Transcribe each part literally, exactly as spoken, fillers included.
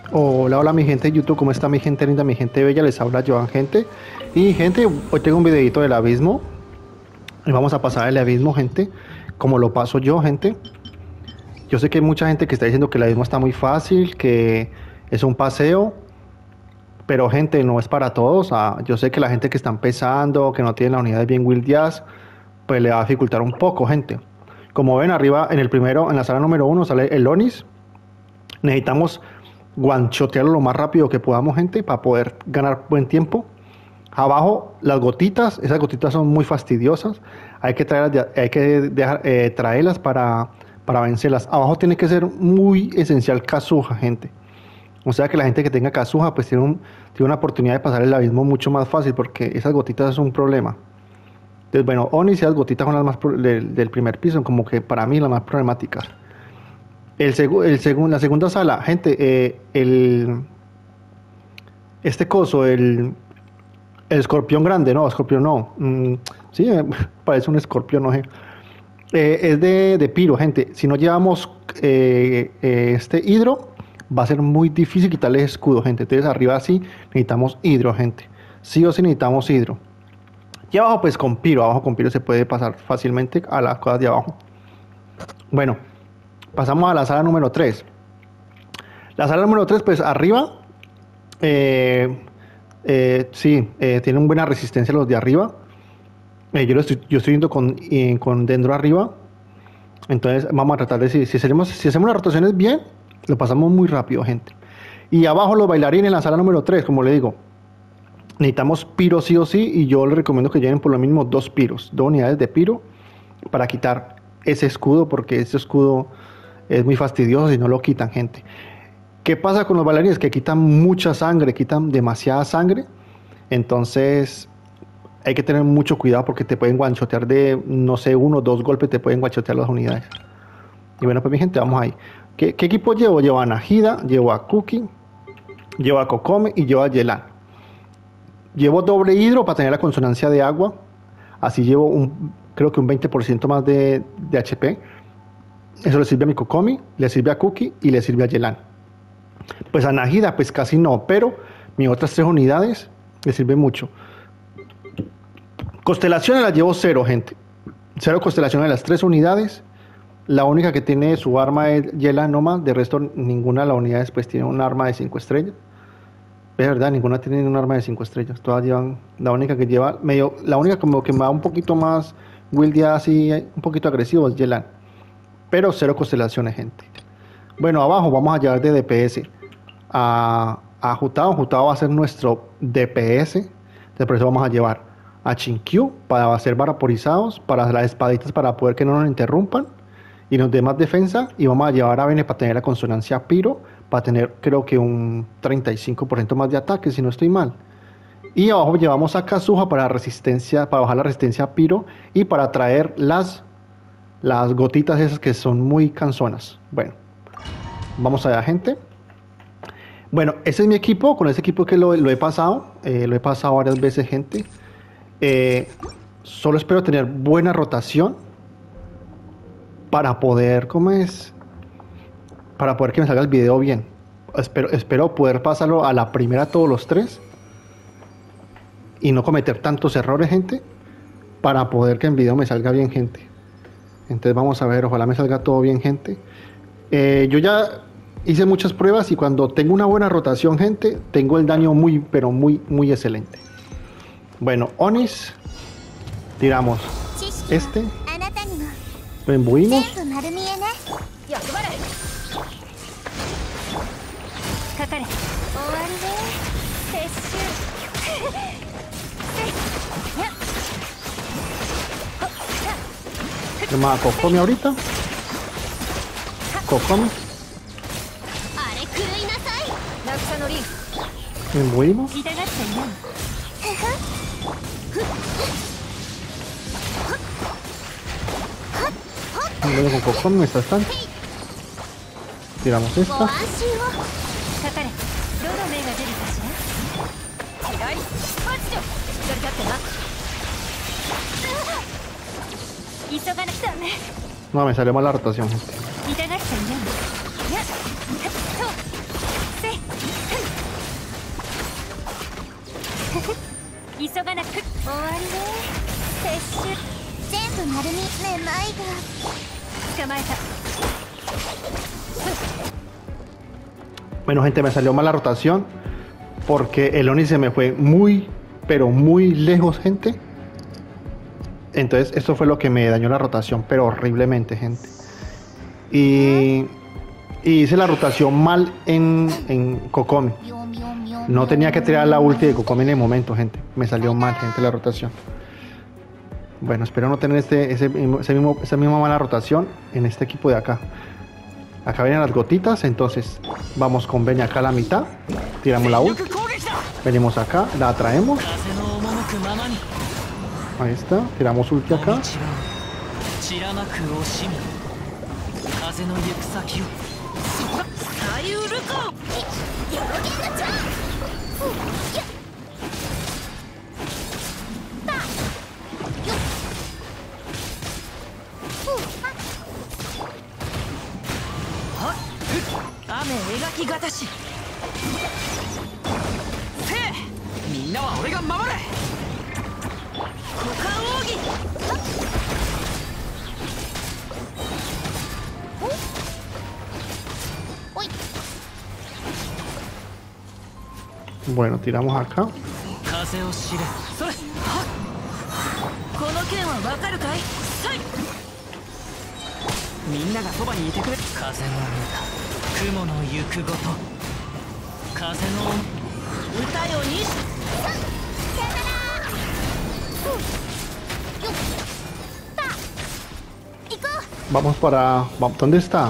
Hola, hola mi gente de YouTube, ¿cómo está mi gente linda, mi gente bella? Les habla Joan, gente. Y gente, hoy tengo un videito del abismo. Y vamos a pasar el abismo, gente. Como lo paso yo, gente. Yo sé que hay mucha gente que está diciendo que el abismo está muy fácil, que es un paseo. Pero gente, no es para todos. Ah, yo sé que la gente que está empezando, que no tiene las unidades bien buildeadas, pues le va a dificultar un poco, gente. Como ven arriba, en el primero, en la sala número uno, sale el Onis. Necesitamos guanchotearlo lo más rápido que podamos, gente, para poder ganar buen tiempo. Abajo, las gotitas, esas gotitas son muy fastidiosas. Hay que traerlas, hay que dejar, eh, traerlas para, para vencerlas. Abajo tiene que ser muy esencial Kazuha, gente. O sea que la gente que tenga Kazuha, pues tiene, un, tiene una oportunidad de pasar el abismo mucho más fácil, porque esas gotitas son un problema. Entonces, bueno, Oni y esas gotitas son las más del, del primer piso, como que para mí las más problemáticas. El segu el segun la segunda sala, gente, eh, el, este coso, el, el escorpión grande, no, escorpión no, mm, sí, eh, parece un escorpión, no sé. Eh, es de, de Piro, gente. Si no llevamos eh, eh, este hidro, va a ser muy difícil quitarle escudo, gente. Entonces arriba sí necesitamos hidro, gente. Sí o sí necesitamos hidro. Y abajo pues con Piro, abajo con Piro se puede pasar fácilmente a las cosas de abajo. Bueno, pasamos a la sala número tres. La sala número tres, pues arriba, eh, eh, sí, eh, tienen buena resistencia los de arriba. Eh, yo, lo estoy, yo estoy yendo con, eh, con Dendro arriba. Entonces vamos a tratar de, si, si, hacemos, si hacemos las rotaciones bien, lo pasamos muy rápido, gente. Y abajo los bailarines en la sala número tres, como le digo. Necesitamos piro sí o sí, y yo les recomiendo que lleven por lo mínimo dos piros, dos unidades de piro, para quitar ese escudo, porque ese escudo es muy fastidioso si no lo quitan, gente. ¿Qué pasa con los bailarines? Que quitan mucha sangre, quitan demasiada sangre. Entonces hay que tener mucho cuidado porque te pueden guanchotear de, no sé, uno o dos golpes te pueden guanchotear las unidades. Y bueno, pues mi gente, vamos ahí. ¿Qué, qué equipo llevo? Llevo a Nahida, llevo a Cookie, llevo a Kokome y llevo a Yelan. Llevo doble hidro para tener la consonancia de agua. Así llevo un, creo que un veinte por ciento más de, de H P. Eso le sirve a mi Kokomi, le sirve a Cookie y le sirve a Yelan. Pues a Nahida, pues casi no, pero mis otras tres unidades le sirven mucho. Constelaciones las llevo cero, gente. Cero constelaciones de las tres unidades. La única que tiene su arma es Yelan nomás. De resto, ninguna de las unidades pues tiene un arma de cinco estrellas. Es verdad, ninguna tiene un arma de cinco estrellas. Todas llevan. La única que lleva medio. La única como que me va un poquito más wildeada así, un poquito agresivo es Yelan. Pero cero constelaciones, gente. Bueno, abajo vamos a llevar de D P S a, a Jutao. Jutao va a ser nuestro D P S. Por eso vamos a llevar a Chinkyu para hacer vaporizados, para las espaditas para poder que no nos interrumpan y nos dé más defensa. Y vamos a llevar a Bene para tener la consonancia Piro, para tener creo que un treinta y cinco por ciento más de ataque, si no estoy mal. Y abajo llevamos a Kazuha para resistencia, para bajar la resistencia a Piro y para traer las, las gotitas esas que son muy cansonas. Bueno, vamos allá, gente. Bueno, ese es mi equipo. Con ese equipo que lo, lo he pasado, eh, lo he pasado varias veces, gente. Eh, solo espero tener buena rotación para poder, ¿cómo es? Para poder que me salga el video bien. Espero, espero poder pasarlo a la primera todos los tres y no cometer tantos errores, gente, para poder que el video me salga bien, gente. Entonces vamos a ver, ojalá me salga todo bien, gente. Eh, yo ya hice muchas pruebas y cuando tengo una buena rotación, gente, tengo el daño muy, pero muy, muy excelente. Bueno, Onis, tiramos este, lo imbuimos. Llama a Kokome ahorita. Kokome. Imbuimos. Luego con Kokome está tanto. Tiramos esta. No, me salió mal la rotación, gente. 急がなく終わりね。撤収全部丸みめまいが捕まえた。 Bueno, gente, me salió mal la rotación porque el Oni se me fue muy, pero muy lejos, gente. Entonces, esto fue lo que me dañó la rotación, pero horriblemente, gente. Y, y hice la rotación mal en, en Kokomi. No tenía que tirar la ulti de Kokomi en el momento, gente. Me salió mal, gente, la rotación. Bueno, espero no tener este, ese, ese mismo, esa misma mala rotación en este equipo de acá. Acá vienen las gotitas, entonces vamos con Benya acá a la mitad. Tiramos la ulti. Venimos acá, la traemos. Ahí está, tiramos ulti acá. Bueno, tiramos acá. Vamos para... ¿Dónde está?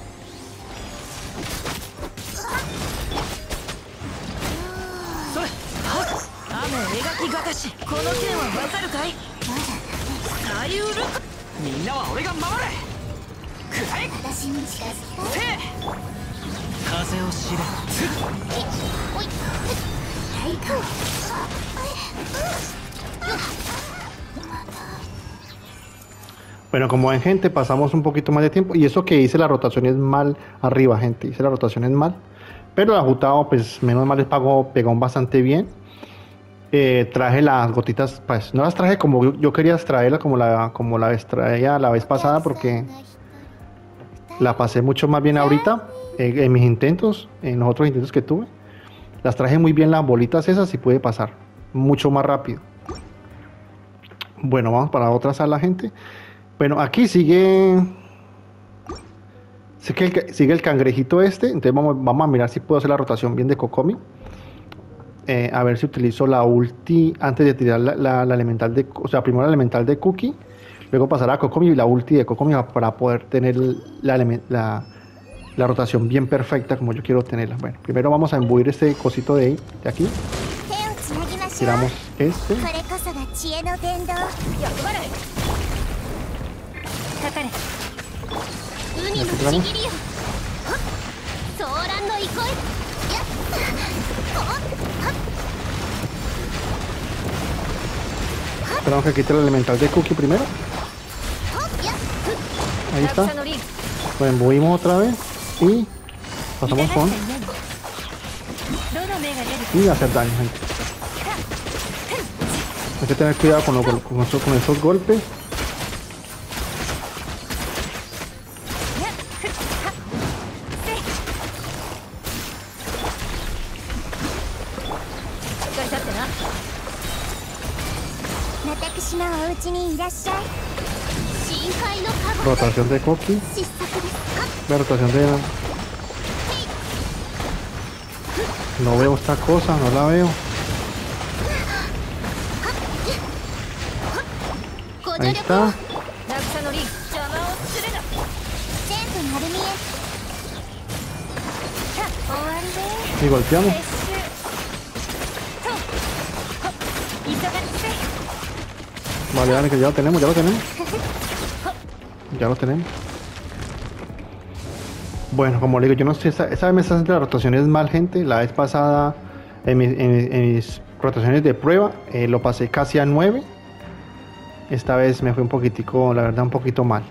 Bueno, como ven, gente, pasamos un poquito más de tiempo. Y eso que hice las rotaciones mal arriba, gente. Hice las rotaciones mal. Pero la Jutao, pues menos mal les pagó, pegó bastante bien. Eh, traje las gotitas, pues no las traje como yo, yo quería traerlas como la, como la vez traía la vez pasada, porque la pasé mucho más bien ahorita eh, en mis intentos, en los otros intentos que tuve. Las traje muy bien las bolitas esas y pude pasar mucho más rápido. Bueno, vamos para otra sala, gente. Bueno, aquí sigue sigue el, sigue el cangrejito este. Entonces vamos, vamos a mirar si puedo hacer la rotación bien de Kokomi. Eh, a ver si utilizo la ulti antes de tirar la, la, la elemental de... O sea, primero la elemental de Cookie, luego pasar a Kokomi y la ulti de Kokomi para poder tener la, la, la rotación bien perfecta como yo quiero tenerla. Bueno, primero vamos a embuir este cosito de, de aquí. Tiramos este. Esperamos que quite el elemental de Cookie primero. Ahí está. Lo embuimos otra vez y pasamos con y hacer daño, gente. Hay que tener cuidado con, lo, con, esos, con esos golpes. Rotación de Cookie. La rotación de... No veo esta cosa, no la veo. Ahí está. Y golpeamos. Vale, vale, que ya lo tenemos, ya lo tenemos. Ya lo tenemos. Bueno, como le digo, yo no sé, esa, esa vez me está haciendo las rotaciones mal, gente. La vez pasada, en, mi, en, en mis rotaciones de prueba, eh, lo pasé casi a nueve. Esta vez me fue un poquitico, la verdad, un poquito mal.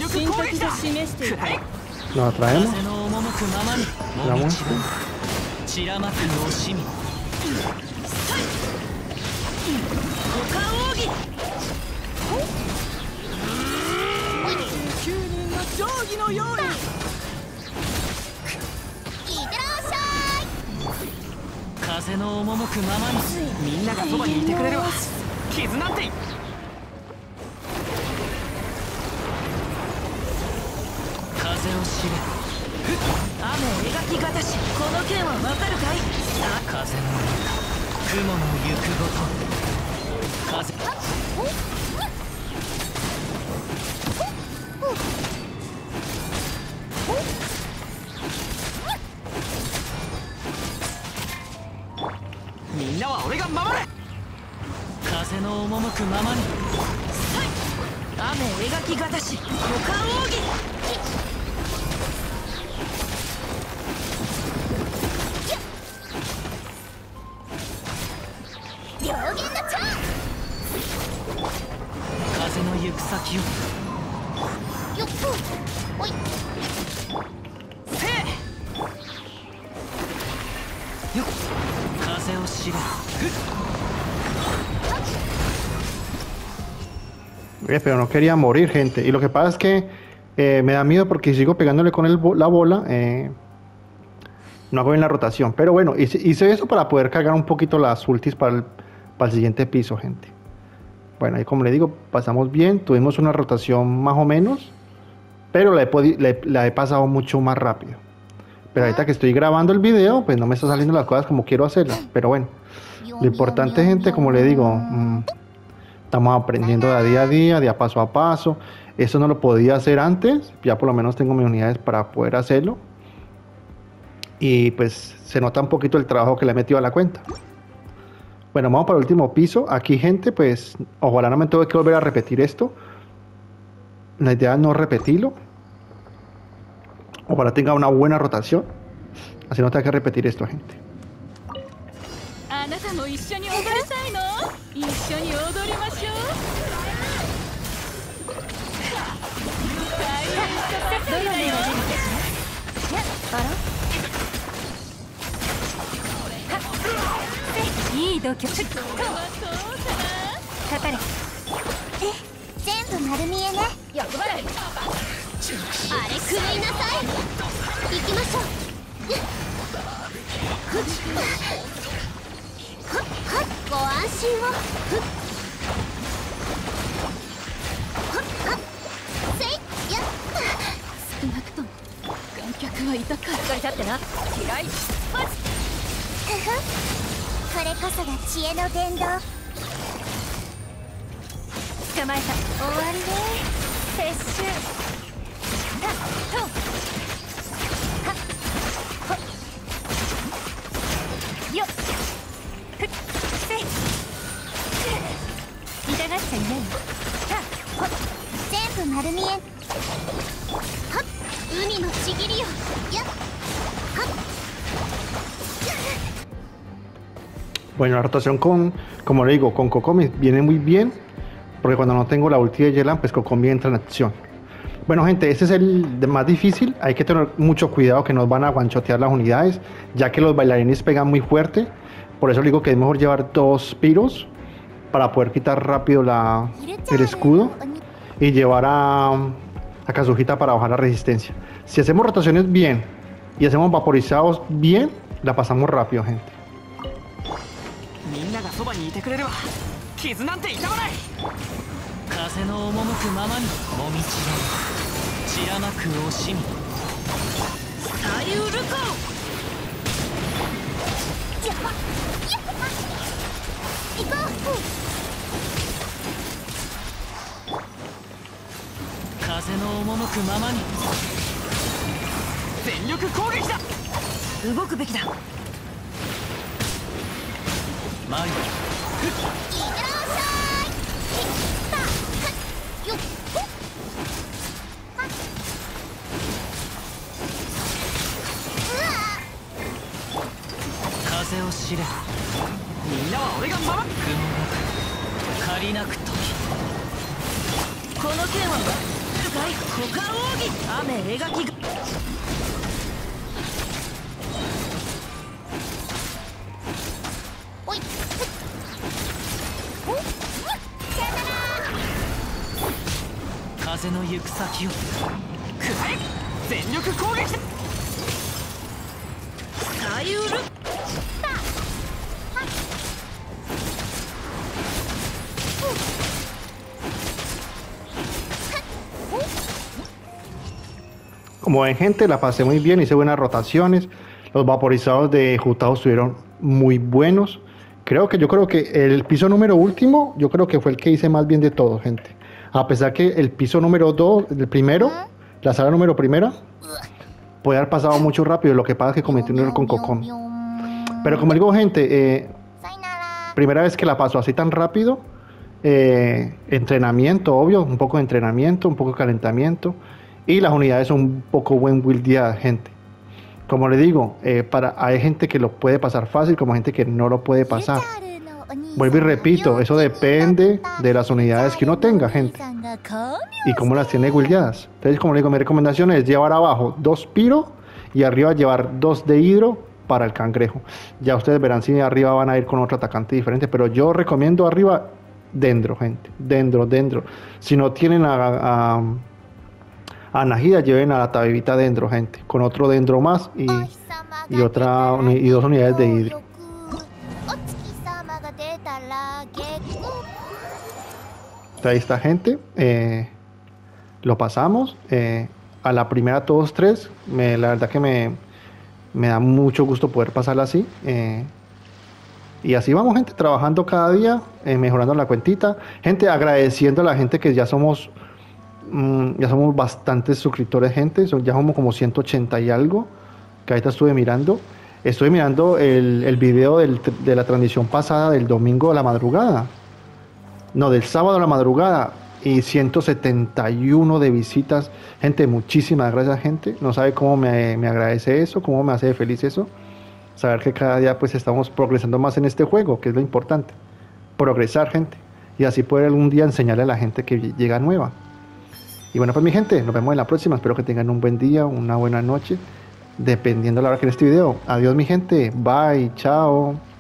Lo traemos. Tiramos este. 散らまく惜しみ。五感奥義。きゅうにんの定規のように。 いってらっしゃい。 風の赴くままにみんながそばにいてくれるわ。傷なんて風を知れ。雨描きがたし。この剣はわかるかい。風の中雲の行くごと。風みんなは俺が守れ。風の赴くままに雨描きがたし。五感奥義。 両弦の蝶。 風の行く先を。 よっおい。 せえよっ風を知れ。 Eh, pero no quería morir, gente. Y lo que pasa es que eh, me da miedo porque si sigo pegándole con el, la bola, eh, no hago bien la rotación. Pero bueno, hice, hice eso para poder cargar un poquito las ultis para el, para el siguiente piso, gente. Bueno, ahí como le digo, pasamos bien. Tuvimos una rotación más o menos, pero la he, la he, la he pasado mucho más rápido. Pero ahorita que estoy grabando el video, pues no me están saliendo las cosas como quiero hacerlas. Pero bueno, lo importante, gente, como le digo... Mmm, estamos aprendiendo de día a día, de a paso a paso. Eso no lo podía hacer antes. Ya por lo menos tengo mis unidades para poder hacerlo. Y pues se nota un poquito el trabajo que le he metido a la cuenta. Bueno, vamos para el último piso. Aquí, gente, pues ojalá no me tenga que volver a repetir esto. La idea es no repetirlo. Ojalá tenga una buena rotación. Así no tenga que repetir esto, gente. あなたも一緒に踊りたいの？一緒に踊りましょう。どの目が出るかしら？あら？いい度胸。かかれ。 え、全部丸見えね。 欲張れ。 あれ食いなさい。行きましょう。ご安心を。せいやっ。 少なくとも観客はいたか。しっかり立ってな。嫌い。パス。 これこそが知恵の伝道。 捕まえた。 終わりね。撤収。たと。はっ。ほっ。よっ。ふっ。せい。 痛がっちゃいない。 はっ。ほっ。全部丸見え。はっ。海のちぎりよ。やっ。はっ。 Bueno, la rotación con, como le digo, con Kokomi viene muy bien, porque cuando no tengo la ulti de Yelan, pues Kokomi entra en acción. Bueno, gente, este es el de más difícil. Hay que tener mucho cuidado que nos van a guanchotear las unidades, ya que los bailarines pegan muy fuerte. Por eso le digo que es mejor llevar dos piros para poder quitar rápido la, el escudo y llevar a, a Kazuhita para bajar la resistencia. Si hacemos rotaciones bien y hacemos vaporizados bien, la pasamos rápido, gente. みんながそばにいてくれるわ。傷なんて痛まない。風の赴くままにもみちれ散らまく惜しみ。さゆるこ。 やっば。やっば。行こう。 風の赴くままに全力攻撃だ。動くべきだ。前に。いってらっしゃい。た。よっ。 風を知れ。みんなは俺が守る。雲が借りなく時。この剣は深い股間奥義。雨描きが。 風の行く先を食らえ全力攻撃さゆる Como ven, gente, la pasé muy bien, hice buenas rotaciones. Los vaporizados de Jutao estuvieron muy buenos. Creo que yo creo que el piso número último, yo creo que fue el que hice más bien de todo, gente. A pesar que el piso número dos, el primero, la sala número primera, puede haber pasado mucho rápido. Lo que pasa es que cometí un error con Cocón. Pero como digo, gente, eh, primera vez que la paso así tan rápido. Eh, entrenamiento, obvio, un poco de entrenamiento, un poco de calentamiento. Y las unidades son un poco buen buildeadas, gente. Como le digo, eh, para, hay gente que lo puede pasar fácil, como gente que no lo puede pasar. Vuelvo y repito, eso depende de las unidades que uno tenga, gente. Y cómo las tiene buildeadas. Entonces, como le digo, mi recomendación es llevar abajo dos piro y arriba llevar dos de hidro para el cangrejo. Ya ustedes verán si arriba van a ir con otro atacante diferente, pero yo recomiendo arriba dendro, gente. Dendro, dendro. Si no tienen a... a a Nahida, lleven a la tabibita dendro, gente, con otro dendro más y, y otra y dos unidades de hidro. Ahí está, gente, eh, lo pasamos eh, a la primera todos tres. Me, la verdad que me, me da mucho gusto poder pasarla así, eh, y así vamos, gente, trabajando cada día, eh, mejorando la cuentita, gente, agradeciendo a la gente que ya somos ya somos bastantes suscriptores, gente. Son, ya somos como ciento ochenta y algo. Que ahorita estuve mirando. Estoy mirando el, el video del, de la transmisión pasada del domingo a la madrugada. No, del sábado a la madrugada. Y ciento setenta y uno de visitas. Gente, muchísimas gracias, gente. No sabe cómo me, me agradece eso, cómo me hace feliz eso. Saber que cada día pues estamos progresando más en este juego, que es lo importante. Progresar, gente. Y así poder algún día enseñarle a la gente que llega nueva. Y bueno, pues mi gente, nos vemos en la próxima. Espero que tengan un buen día, una buena noche, dependiendo de la hora que en este video. Adiós, mi gente. Bye, chao.